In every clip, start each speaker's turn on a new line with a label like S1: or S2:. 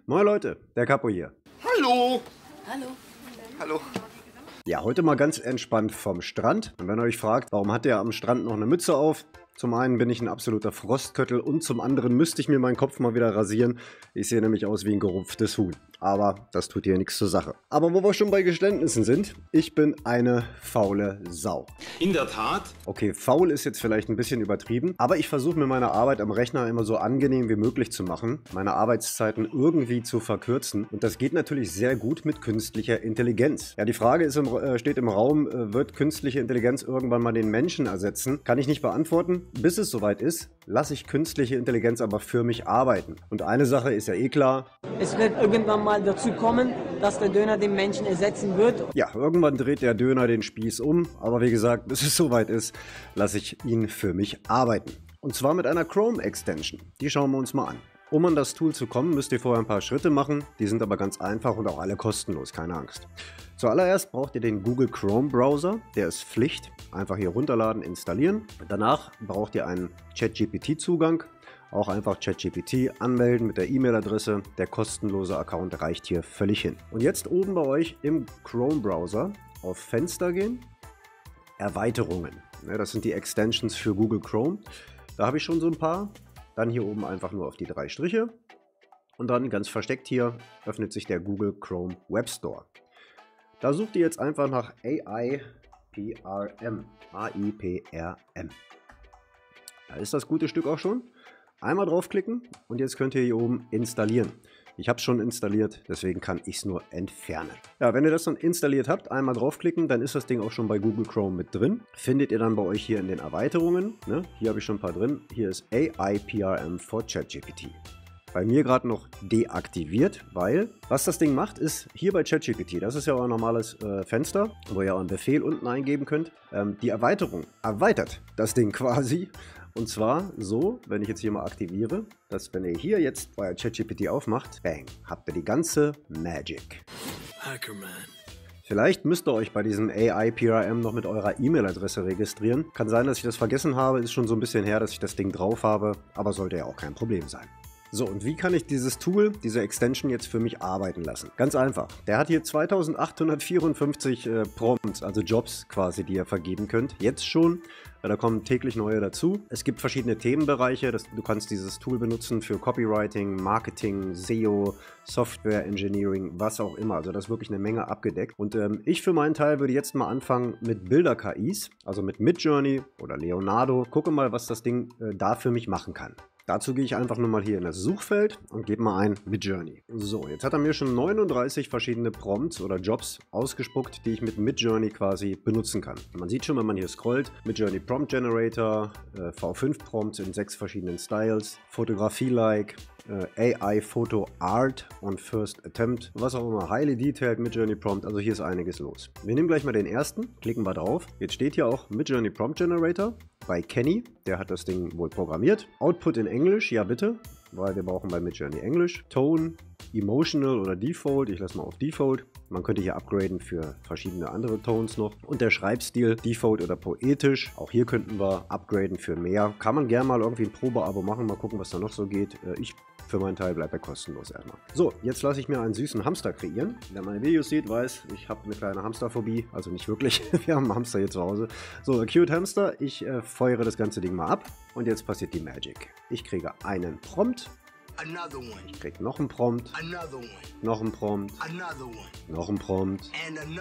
S1: Moin Leute, der Capo hier.
S2: Hallo!
S3: Hallo.
S2: Hallo.
S1: Ja, heute mal ganz entspannt vom Strand. Und wenn ihr euch fragt, warum hat der am Strand noch eine Mütze auf? Zum einen bin ich ein absoluter Frostköttel und zum anderen müsste ich mir meinen Kopf mal wieder rasieren. Ich sehe nämlich aus wie ein gerupftes Huhn. Aber das tut hier nichts zur Sache. Aber wo wir schon bei Geständnissen sind, ich bin eine faule Sau.
S2: In der Tat.
S1: Okay, faul ist jetzt vielleicht ein bisschen übertrieben, aber ich versuche mir meine Arbeit am Rechner immer so angenehm wie möglich zu machen, meine Arbeitszeiten irgendwie zu verkürzen und das geht natürlich sehr gut mit künstlicher Intelligenz. Ja, die Frage ist steht im Raum, wird künstliche Intelligenz irgendwann mal den Menschen ersetzen? Kann ich nicht beantworten. Bis es soweit ist, lasse ich künstliche Intelligenz aber für mich arbeiten. Und eine Sache ist ja eh klar.
S4: Es wird irgendwann mal dazu kommen, dass der Döner den Menschen ersetzen wird.
S1: Ja, irgendwann dreht der Döner den Spieß um. Aber wie gesagt, bis es soweit ist, lasse ich ihn für mich arbeiten. Und zwar mit einer Chrome-Extension. Die schauen wir uns mal an. Um an das Tool zu kommen, müsst ihr vorher ein paar Schritte machen. Die sind aber ganz einfach und auch alle kostenlos, keine Angst. Zuallererst braucht ihr den Google Chrome Browser. Der ist Pflicht. Einfach hier runterladen, installieren. Danach braucht ihr einen ChatGPT-Zugang. Auch einfach ChatGPT anmelden mit der E-Mail-Adresse. Der kostenlose Account reicht hier völlig hin. Und jetzt oben bei euch im Chrome Browser auf Fenster gehen. Erweiterungen. Ja, das sind die Extensions für Google Chrome. Da habe ich schon so ein paar. Dann hier oben einfach nur auf die 3 Striche. Und dann ganz versteckt hier öffnet sich der Google Chrome Web Store. Da sucht ihr jetzt einfach nach AIPRM. A-I-P-R-M. Da ist das gute Stück auch schon. Einmal draufklicken und jetzt könnt ihr hier oben installieren. Ich habe es schon installiert, deswegen kann ich es nur entfernen. Ja, wenn ihr das dann installiert habt, einmal draufklicken, dann ist das Ding auch schon bei Google Chrome mit drin. Findet ihr dann bei euch hier in den Erweiterungen. Ne? Hier habe ich schon ein paar drin. Hier ist AIPRM for ChatGPT. Bei mir gerade noch deaktiviert, weil was das Ding macht, ist hier bei ChatGPT, das ist ja auch ein normales Fenster, wo ihr auch einen Befehl unten eingeben könnt. Die Erweiterung erweitert das Ding quasi. Und zwar so, wenn ich jetzt hier mal aktiviere, dass wenn ihr hier jetzt euer ChatGPT aufmacht, bang, habt ihr die ganze Magic.
S3: Hackerman.
S1: Vielleicht müsst ihr euch bei diesem AIPRM noch mit eurer E-Mail-Adresse registrieren. Kann sein, dass ich das vergessen habe, ist schon so ein bisschen her, dass ich das Ding drauf habe, aber sollte ja auch kein Problem sein. So, und wie kann ich dieses Tool, diese Extension jetzt für mich arbeiten lassen? Ganz einfach. Der hat hier 2854 Prompts, also Jobs quasi, die ihr vergeben könnt. Jetzt schon. Da kommen täglich neue dazu. Es gibt verschiedene Themenbereiche. Du kannst dieses Tool benutzen für Copywriting, Marketing, SEO, Software Engineering, was auch immer. Also da ist wirklich eine Menge abgedeckt. Und ich für meinen Teil würde jetzt mal anfangen mit Bilder-KIs, also mit Midjourney oder Leonardo. Gucke mal, was das Ding da für mich machen kann. Dazu gehe ich einfach nur mal hier in das Suchfeld und gebe mal ein Midjourney. So, jetzt hat er mir schon 39 verschiedene Prompts oder Jobs ausgespuckt, die ich mit Midjourney quasi benutzen kann. Man sieht schon, wenn man hier scrollt, Midjourney Prompt Generator, V5 Prompts in 6 verschiedenen Styles, Fotografie-like, AI Photo Art und First Attempt, was auch immer, highly detailed Midjourney Prompt, also hier ist einiges los. Wir nehmen gleich mal den ersten, klicken wir drauf. Jetzt steht hier auch Midjourney Prompt Generator bei Kenny, der hat das Ding wohl programmiert. Output in Englisch, ja bitte, weil wir brauchen bei Midjourney Englisch. Tone, Emotional oder Default, ich lasse mal auf Default. Man könnte hier upgraden für verschiedene andere Tones noch. Und der Schreibstil, Default oder poetisch. Auch hier könnten wir upgraden für mehr. Kann man gerne mal irgendwie ein Probeabo machen, mal gucken, was da noch so geht. Ich für meinen Teil bleibt er kostenlos erstmal. So, jetzt lasse ich mir einen süßen Hamster kreieren. Wer meine Videos sieht, weiß, ich habe eine kleine Hamsterphobie. Also nicht wirklich, wir haben einen Hamster hier zu Hause. So, cute Hamster, ich feuere das ganze Ding mal ab. Und jetzt passiert die Magic. Ich kriege einen Prompt. Ich kriege noch einen Prompt. Noch einen Prompt. Noch einen Prompt.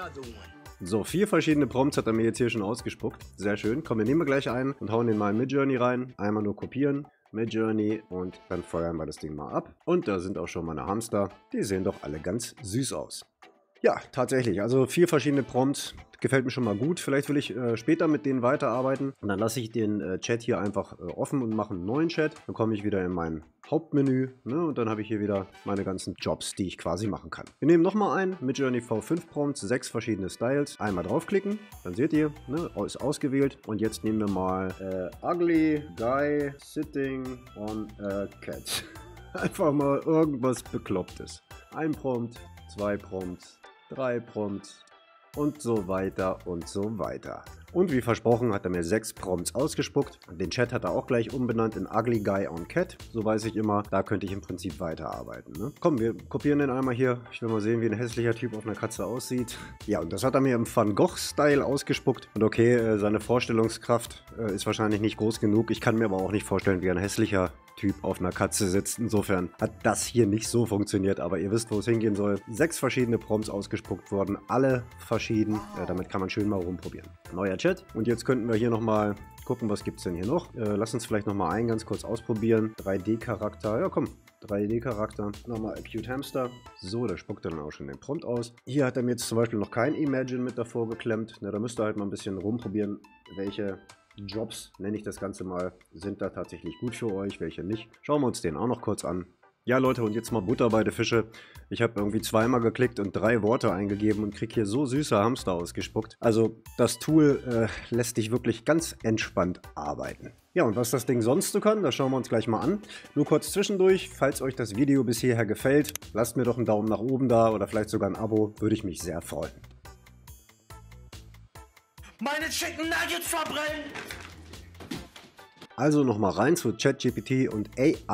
S1: So, 4 verschiedene Prompts hat er mir jetzt hier schon ausgespuckt. Sehr schön. Komm, wir nehmen gleich einen und hauen den mal in Midjourney rein. Einmal nur kopieren. Midjourney und dann feuern wir das Ding mal ab. Und da sind auch schon meine Hamster. Die sehen doch alle ganz süß aus. Ja, tatsächlich. Also 4 verschiedene Prompts. Gefällt mir schon mal gut. Vielleicht will ich später mit denen weiterarbeiten. Und dann lasse ich den Chat hier einfach offen und mache einen neuen Chat. Dann komme ich wieder in mein Hauptmenü. Ne, und dann habe ich hier wieder meine ganzen Jobs, die ich quasi machen kann. Wir nehmen nochmal ein. Midjourney V5 Prompts, 6 verschiedene Styles. Einmal draufklicken. Dann seht ihr, ne, ist ausgewählt. Und jetzt nehmen wir mal Ugly Guy Sitting on a Cat. Einfach mal irgendwas Beklopptes. Ein Prompt, 2 Prompts, 3 Prompts. und so weiter und so weiter. Und wie versprochen hat er mir 6 Prompts ausgespuckt. Den Chat hat er auch gleich umbenannt in Ugly Guy on Cat. So weiß ich immer, da könnte ich im Prinzip weiterarbeiten. Ne? Komm, wir kopieren den einmal hier. Ich will mal sehen, wie ein hässlicher Typ auf einer Katze aussieht. Ja, und das hat er mir im Van Gogh-Style ausgespuckt. Und okay, seine Vorstellungskraft ist wahrscheinlich nicht groß genug. Ich kann mir aber auch nicht vorstellen, wie ein hässlicher Typ auf einer Katze sitzt. Insofern hat das hier nicht so funktioniert, aber ihr wisst, wo es hingehen soll. 6 verschiedene Prompts ausgespuckt worden, alle verschieden. Damit kann man schön mal rumprobieren. Neuer Chat. Und jetzt könnten wir hier nochmal gucken, was gibt es denn hier noch. Lass uns vielleicht nochmal einen ganz kurz ausprobieren. 3D-Charakter. Ja, komm. 3D-Charakter. Nochmal Acute Hamster. So, da spuckt er dann auch schon den Prompt aus. Hier hat er mir jetzt zum Beispiel noch kein Imagine mit davor geklemmt. Na, da müsst ihr halt mal ein bisschen rumprobieren, welche Jobs, nenne ich das Ganze mal, sind da tatsächlich gut für euch, welche nicht. Schauen wir uns den auch noch kurz an. Ja Leute, und jetzt mal Butter bei den Fische. Ich habe irgendwie zweimal geklickt und 3 Worte eingegeben und kriege hier so süße Hamster ausgespuckt. Also das Tool lässt dich wirklich ganz entspannt arbeiten. Ja, und was das Ding sonst so kann, das schauen wir uns gleich mal an. Nur kurz zwischendurch, falls euch das Video bis hierher gefällt, lasst mir doch einen Daumen nach oben da oder vielleicht sogar ein Abo, würde ich mich sehr freuen.
S2: Meine Chicken Nuggets verbrennen!
S1: Also nochmal rein zu ChatGPT und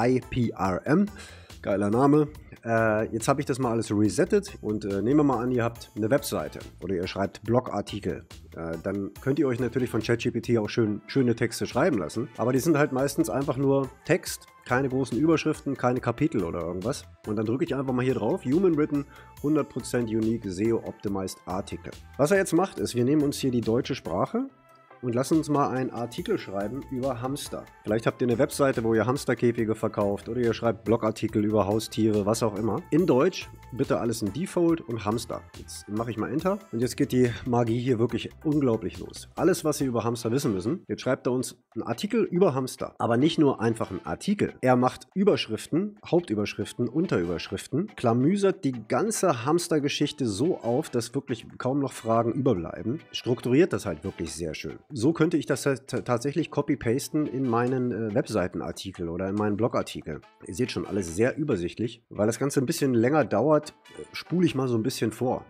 S1: AIPRM. Geiler Name. Jetzt habe ich das mal alles resettet und nehmen wir mal an, ihr habt eine Webseite oder ihr schreibt Blogartikel. Dann könnt ihr euch natürlich von ChatGPT auch schöne Texte schreiben lassen. Aber die sind halt meistens einfach nur Text, keine großen Überschriften, keine Kapitel oder irgendwas. Und dann drücke ich einfach mal hier drauf, Human Written, 100% Unique SEO Optimized Artikel. Was er jetzt macht, ist, wir nehmen uns hier die deutsche Sprache und lassen uns mal einen Artikel schreiben über Hamster. Vielleicht habt ihr eine Webseite, wo ihr Hamsterkäfige verkauft oder ihr schreibt Blogartikel über Haustiere, was auch immer. In Deutsch bitte alles in Default und Hamster. Jetzt mache ich mal Enter und jetzt geht die Magie hier wirklich unglaublich los. Alles, was ihr über Hamster wissen müssen, jetzt schreibt er uns einen Artikel über Hamster. Aber nicht nur einfach einen Artikel. Er macht Überschriften, Hauptüberschriften, Unterüberschriften, klamüsert die ganze Hamstergeschichte so auf, dass wirklich kaum noch Fragen überbleiben. Strukturiert das halt wirklich sehr schön. So könnte ich das tatsächlich copy-pasten in meinen Webseitenartikel oder in meinen Blogartikel. Ihr seht schon, alles sehr übersichtlich. Weil das Ganze ein bisschen länger dauert, spule ich mal so ein bisschen vor.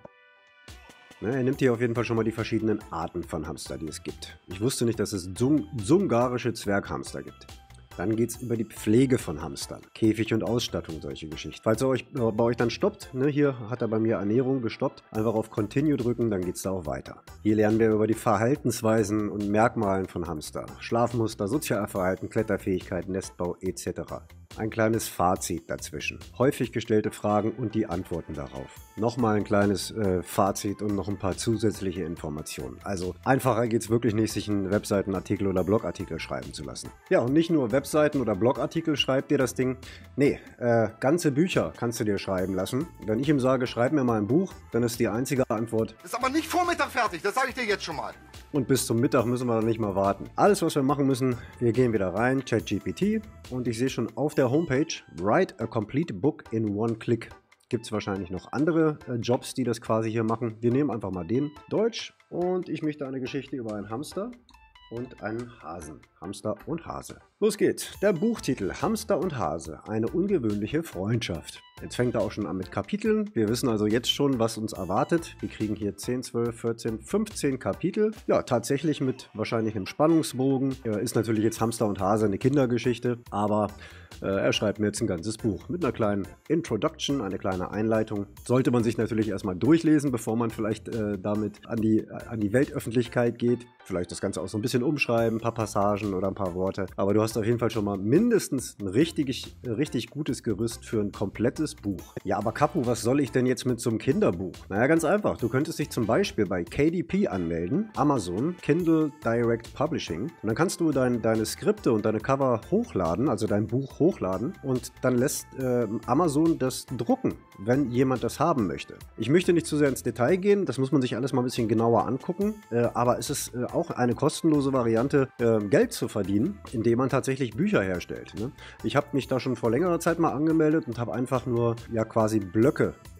S1: Er nimmt hier auf jeden Fall schon mal die verschiedenen Arten von Hamster, die es gibt. Ich wusste nicht, dass es sungarische Zwerghamster gibt. Dann geht es über die Pflege von Hamstern, Käfig und Ausstattung, solche Geschichten. Falls er bei euch dann stoppt, ne, hier hat er bei mir Ernährung gestoppt, einfach auf Continue drücken, dann geht es da auch weiter. Hier lernen wir über die Verhaltensweisen und Merkmalen von Hamster, Schlafmuster, Sozialverhalten, Kletterfähigkeit, Nestbau etc. Ein kleines Fazit dazwischen. Häufig gestellte Fragen und die Antworten darauf. Nochmal ein kleines Fazit und noch ein paar zusätzliche Informationen. Also einfacher geht es wirklich nicht, sich einen Webseitenartikel oder Blogartikel schreiben zu lassen. Ja, und nicht nur Webseiten oder Blogartikel schreibt dir das Ding. Nee, ganze Bücher kannst du dir schreiben lassen. Wenn ich ihm sage, schreib mir mal ein Buch, dann ist die einzige Antwort:
S2: Ist aber nicht vor Mittag fertig, das sage ich dir jetzt schon mal.
S1: Und bis zum Mittag müssen wir dann nicht mal warten. Alles, was wir machen müssen, wir gehen wieder rein, ChatGPT, und ich sehe schon auf der Homepage, Write a complete book in one click. Gibt es wahrscheinlich noch andere Jobs, die das quasi hier machen. Wir nehmen einfach mal den. Deutsch, und ich möchte eine Geschichte über einen Hamster und einen Hasen. Hamster und Hase. Los geht's. Der Buchtitel: Hamster und Hase. Eine ungewöhnliche Freundschaft. Jetzt fängt er auch schon an mit Kapiteln. Wir wissen also jetzt schon, was uns erwartet. Wir kriegen hier 10, 12, 14, 15 Kapitel. Ja, tatsächlich mit wahrscheinlich einem Spannungsbogen. Ist natürlich jetzt Hamster und Hase eine Kindergeschichte, aber er schreibt mir jetzt ein ganzes Buch mit einer kleinen Introduction, eine kleine Einleitung. Sollte man sich natürlich erstmal durchlesen, bevor man vielleicht damit an die Weltöffentlichkeit geht. Vielleicht das Ganze auch so ein bisschen umschreiben, ein paar Passagen oder ein paar Worte. Aber du hast auf jeden Fall schon mal mindestens ein richtig gutes Gerüst für ein komplettes Buch. Ja, aber Kapu, was soll ich denn jetzt mit so einem Kinderbuch? Naja, ganz einfach. Du könntest dich zum Beispiel bei KDP anmelden, Amazon, Kindle Direct Publishing. Und dann kannst du deine Skripte und deine Cover hochladen, also dein Buch hochladen, und dann lässt Amazon das drucken, wenn jemand das haben möchte. Ich möchte nicht zu sehr ins Detail gehen, das muss man sich alles mal ein bisschen genauer angucken, aber es ist auch eine kostenlose Variante, Geld zu verdienen, indem man tatsächlich Bücher herstellt. Ne? Ich habe mich da schon vor längerer Zeit mal angemeldet und habe einfach nur ja quasi Blöcke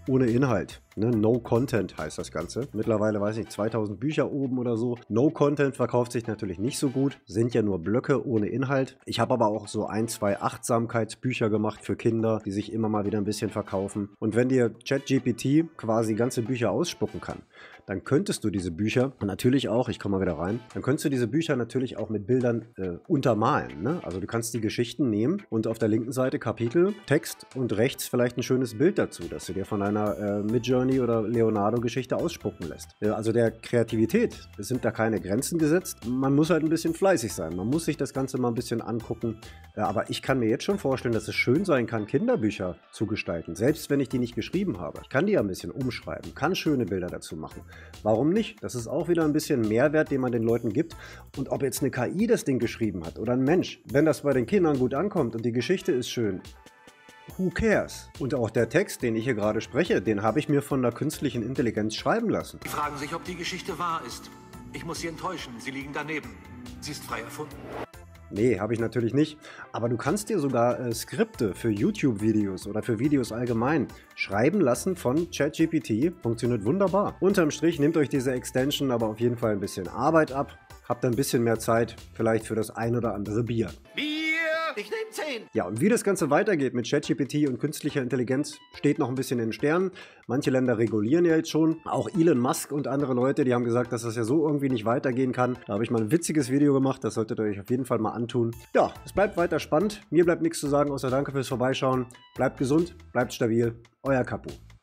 S1: ohne Inhalt. Ne? No Content heißt das Ganze. Mittlerweile, weiß ich, 2000 Bücher oben oder so. No Content verkauft sich natürlich nicht so gut. Sind ja nur Blöcke ohne Inhalt. Ich habe aber auch so 1, 2 Achtsamkeitsbücher gemacht für Kinder, die sich immer mal wieder ein bisschen verkaufen. Und wenn dir ChatGPT quasi ganze Bücher ausspucken kann, dann könntest du diese Bücher natürlich auch, ich komme mal wieder rein, dann könntest du diese Bücher natürlich auch mit Bildern untermalen. Ne? Also du kannst die Geschichten nehmen und auf der linken Seite Kapitel, Text und rechts vielleicht ein schönes Bild dazu, das du dir von einer Midjourney oder Leonardo-Geschichte ausspucken lässt. Also der Kreativität sind da keine Grenzen gesetzt. Man muss halt ein bisschen fleißig sein. Man muss sich das Ganze mal ein bisschen angucken. Aber ich kann mir jetzt schon vorstellen, dass es schön sein kann, Kinderbücher zu gestalten. Selbst wenn ich die nicht geschrieben habe. Ich kann die ja ein bisschen umschreiben, kann schöne Bilder dazu machen. Warum nicht? Das ist auch wieder ein bisschen Mehrwert, den man den Leuten gibt. Und ob jetzt eine KI das Ding geschrieben hat oder ein Mensch, wenn das bei den Kindern gut ankommt und die Geschichte ist schön, who cares? Und auch der Text, den ich hier gerade spreche, den habe ich mir von der künstlichen Intelligenz schreiben lassen.
S3: Sie fragen sich, ob die Geschichte wahr ist. Ich muss Sie enttäuschen, Sie liegen daneben. Sie ist frei erfunden.
S1: Nee, habe ich natürlich nicht. Aber du kannst dir sogar Skripte für YouTube-Videos oder für Videos allgemein schreiben lassen von ChatGPT. Funktioniert wunderbar. Unterm Strich nehmt euch diese Extension aber auf jeden Fall ein bisschen Arbeit ab. Habt ein bisschen mehr Zeit, vielleicht für das ein oder andere Bier.
S2: Ich nehme 10.
S1: Ja, und wie das Ganze weitergeht mit ChatGPT und künstlicher Intelligenz, steht noch ein bisschen in den Sternen. Manche Länder regulieren ja jetzt schon. Auch Elon Musk und andere Leute, die haben gesagt, dass das ja so irgendwie nicht weitergehen kann. Da habe ich mal ein witziges Video gemacht, das solltet ihr euch auf jeden Fall mal antun. Ja, es bleibt weiter spannend. Mir bleibt nichts zu sagen, außer danke fürs Vorbeischauen. Bleibt gesund, bleibt stabil. Euer Capu.